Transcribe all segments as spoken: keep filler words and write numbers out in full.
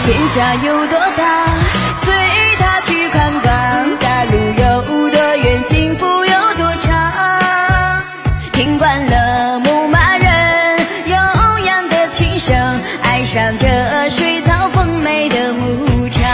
天下有多大，随他去看看，大路有多远，幸福有多长。听惯了牧马人悠扬的琴声，爱上这水草丰美的牧场。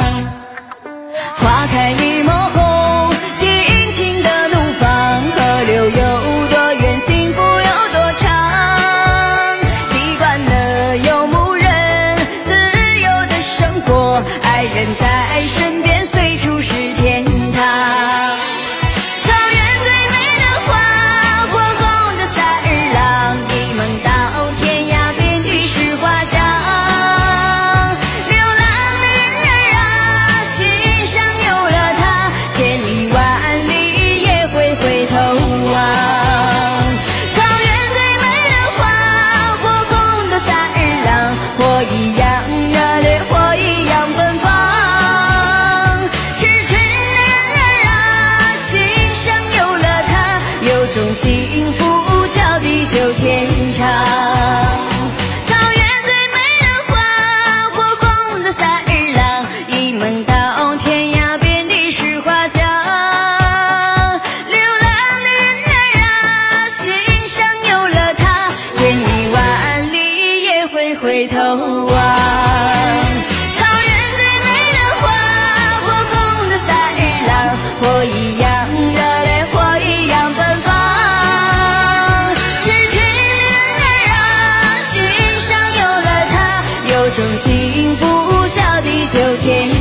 花开一抹红，尽情的怒放，河流有多远，幸福有多长。习惯了游牧人自由的生活，爱人在身边，随处是天堂。草原最美的花，火红的萨日朗，一梦到天涯，遍地是花香。流浪的人儿啊，心上有了他，千里万里也会回头望。草原最美的花，火红的萨日朗，火一样热烈，火一样奔放。痴情的人儿啊，心上有了他，有种幸福叫地久天长。草原最美的花，火红的萨日朗，一梦到天涯，遍地是花香。流浪的人儿啊，心上有了他，千里万里也会回头望。草原最美的花，火红的萨日朗，火一样热烈，火一样奔放。痴情的人儿啊，心上有了他，有种幸福叫地久天